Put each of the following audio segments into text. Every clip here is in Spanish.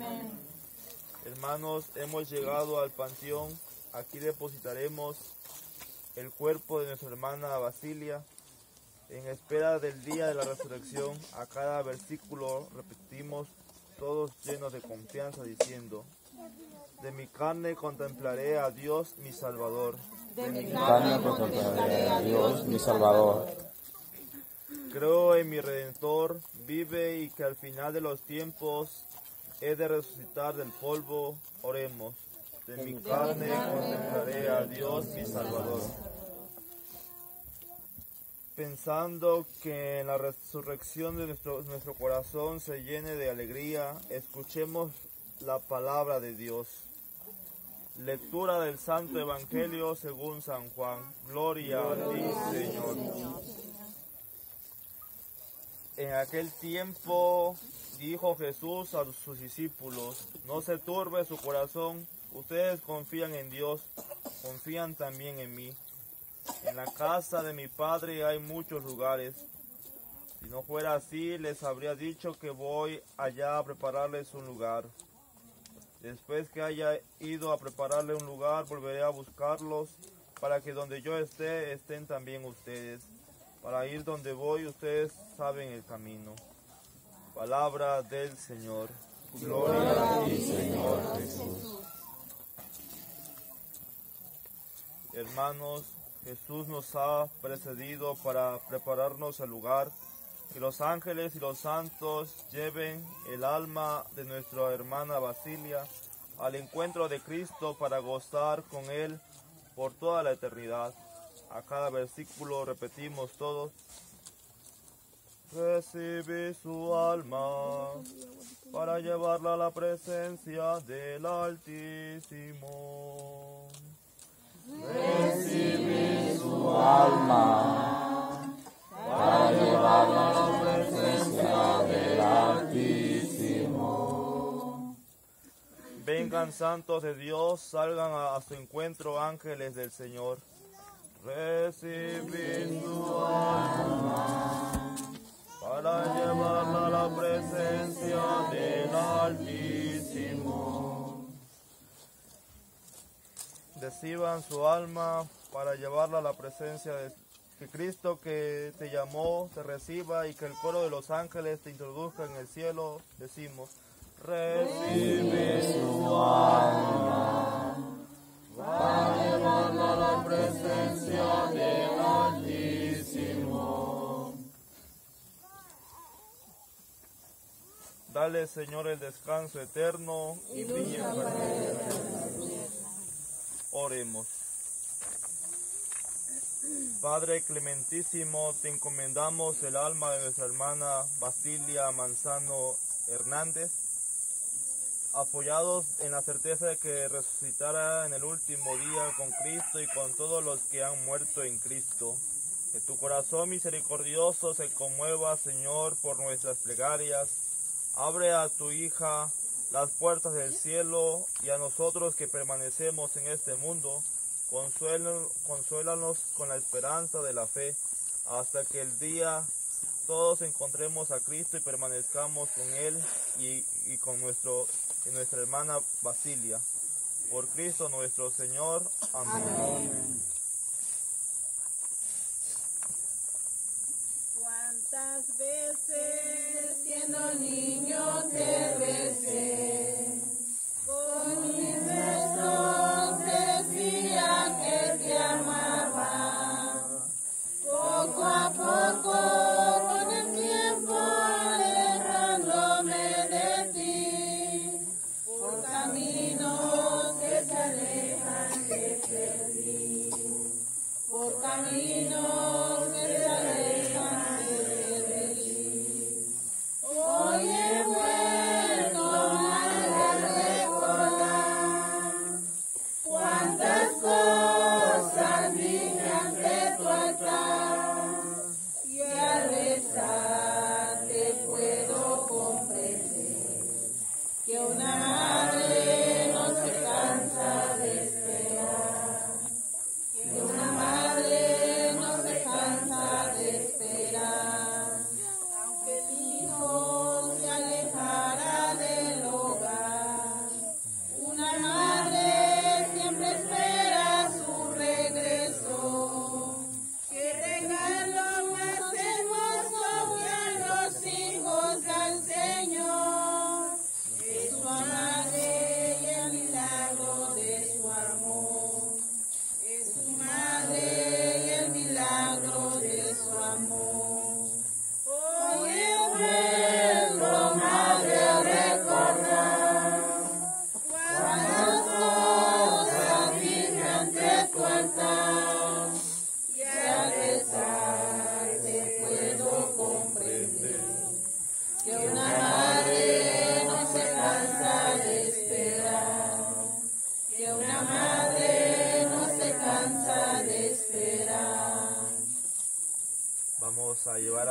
Hermanos, hemos llegado al panteón. Aquí depositaremos el cuerpo de nuestra hermana Basilia. En espera del día de la resurrección, a cada versículo repetimos, todos llenos de confianza, diciendo: de mi carne contemplaré a Dios mi Salvador. De mi carne contemplaré a Dios mi Salvador. Creo en mi Redentor, vive, y que al final de los tiempos he de resucitar del polvo. Oremos. De mi carne contemplaré a Dios mi Salvador. Pensando que en la resurrección de nuestro corazón se llene de alegría, escuchemos la palabra de Dios. Lectura del Santo Evangelio según San Juan. Gloria a ti, Señor. En aquel tiempo dijo Jesús a sus discípulos: no se turbe su corazón, ustedes confían en Dios, confían también en mí. En la casa de mi Padre hay muchos lugares. Si no fuera así, les habría dicho que voy allá a prepararles un lugar. Después que haya ido a prepararle un lugar, volveré a buscarlos, para que donde yo esté, estén también ustedes. Para ir donde voy, ustedes saben el camino. Palabra del Señor. Gloria a ti, Señor Jesús. Hermanos, Jesús nos ha precedido para prepararnos el lugar. Que los ángeles y los santos lleven el alma de nuestra hermana Basilia al encuentro de Cristo para gozar con Él por toda la eternidad. A cada versículo repetimos todos: recibe su alma para llevarla a la presencia del Altísimo. Recibe su alma para llevarla a la presencia del Altísimo. Vengan santos de Dios, salgan a su encuentro ángeles del Señor. Recibe su alma para llevarla a la presencia del Altísimo. Reciban su alma para llevarla a la presencia de que Cristo, que te llamó, te reciba, y que el coro de los ángeles te introduzca en el cielo. Decimos: recibe su alma para llevarla a la presencia del Altísimo. Dale, Señor, el descanso eterno y brille para él. Oremos. Padre clementísimo, te encomendamos el alma de nuestra hermana Basilia Manzano Hernández, apoyados en la certeza de que resucitará en el último día con Cristo y con todos los que han muerto en Cristo. Que tu corazón misericordioso se conmueva, Señor, por nuestras plegarias. Abre a tu hija las puertas del cielo, y a nosotros que permanecemos en este mundo, consuélanos con la esperanza de la fe, hasta que el día todos encontremos a Cristo y permanezcamos con Él y con nuestra hermana Basilia. Por Cristo nuestro Señor. Amén. Amén. ¿Cuántas veces siendo niño te besé? Con mis besos decía que te amaba. Poco a poco, con el tiempo, alejándome de ti. Por caminos que se alejan te perdí. Por caminos que se alejan te perdí. Hoy he vuelto a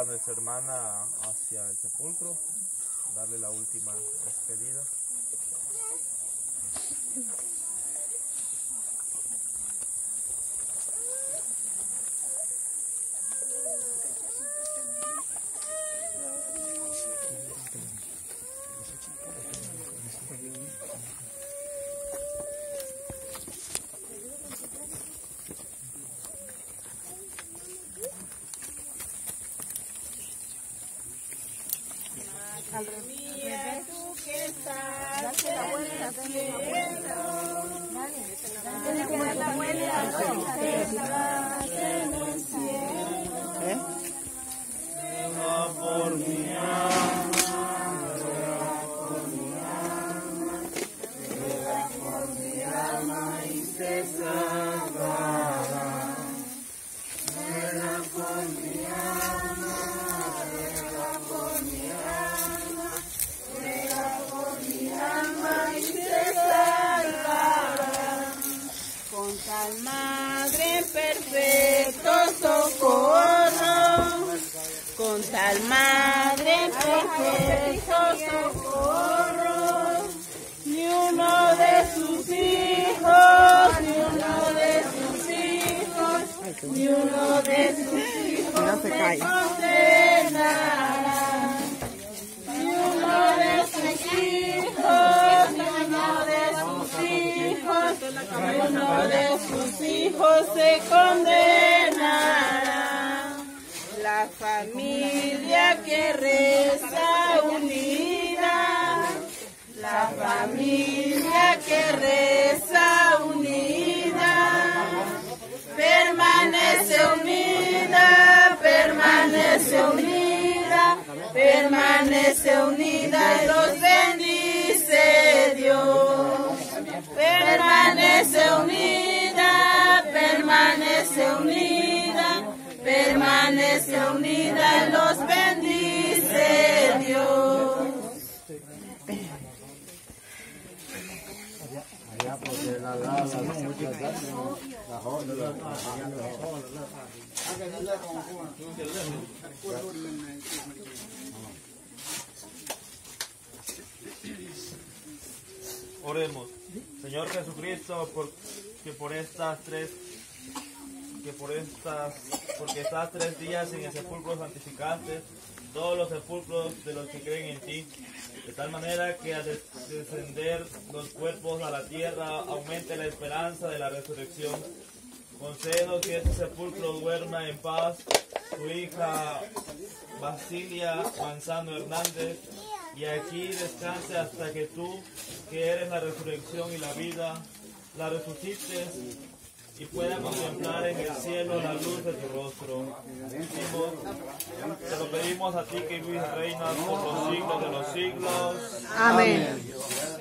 a nuestra hermana hacia el sepulcro, darle la última despedida. Mía, tú que estás en el cielo, dale la vuelta, tú que estás en el cielo, Ruega por mi alma, y se salvará. Ruega por mi alma, y se salvará. Con tal madre en perfecto socorro, con tal madre en perfecto socorro, ni uno de sus hijos, ni uno de sus hijos, ni uno de sus hijos se condenará. Ni uno de sus hijos, ni uno de sus hijos, ni uno de sus hijos se condenará. La familia que reza unida, la familia que reza unida, permanece unida, permanece unida, permanece unida y los bendice Dios. Permanece unida, permanece unida, permanece unida y los bendice Dios. Oremos. Señor Jesucristo, porque estás 3 días en el sepulcro santificaste todos los sepulcros de los que creen en ti, de tal manera que al descender los cuerpos a la tierra aumente la esperanza de la resurrección. Concédenos que este sepulcro duerma en paz tu hija Basilia Manzano Hernández, y aquí descanse hasta que tú, que eres la resurrección y la vida, la resucites y pueda contemplar en el cielo la luz de tu rostro. Te lo pedimos a ti que vives y reinas por los siglos de los siglos. Amén.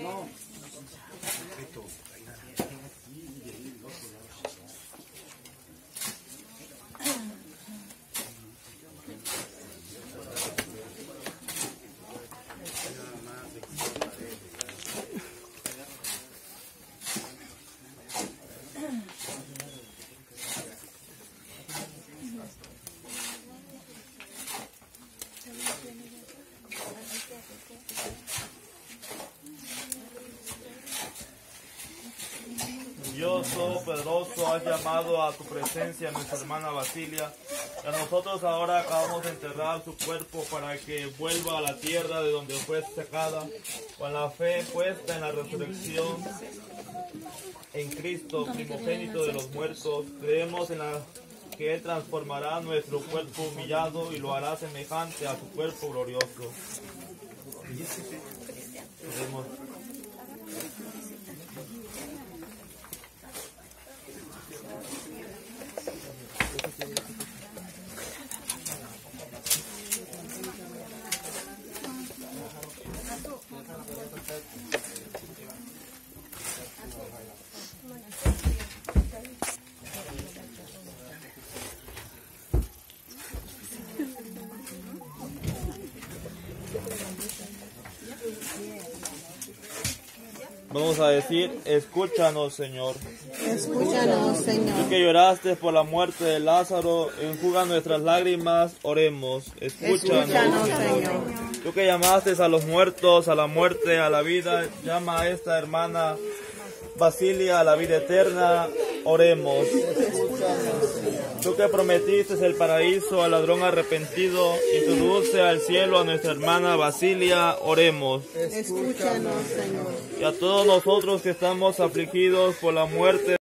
Dios Todopoderoso, has llamado a tu presencia a nuestra hermana Basilia. Y a nosotros ahora acabamos de enterrar su cuerpo para que vuelva a la tierra de donde fue sacada. Con la fe puesta en la resurrección en Cristo, primogénito de los muertos, creemos que Él transformará nuestro cuerpo humillado y lo hará semejante a su cuerpo glorioso. Oremos. vamos a decir, escúchanos, Señor. Escúchanos, Señor. Tú que lloraste por la muerte de Lázaro, enjuga nuestras lágrimas, oremos. Escúchanos, Señor. Tú que llamaste a los muertos, a la muerte, a la vida, llama a esta hermana Basilia a la vida eterna, oremos. Tú que prometiste el paraíso al ladrón arrepentido, introduce al cielo a nuestra hermana Basilia, oremos. Escúchanos, Señor. Y a todos nosotros que estamos afligidos por la muerte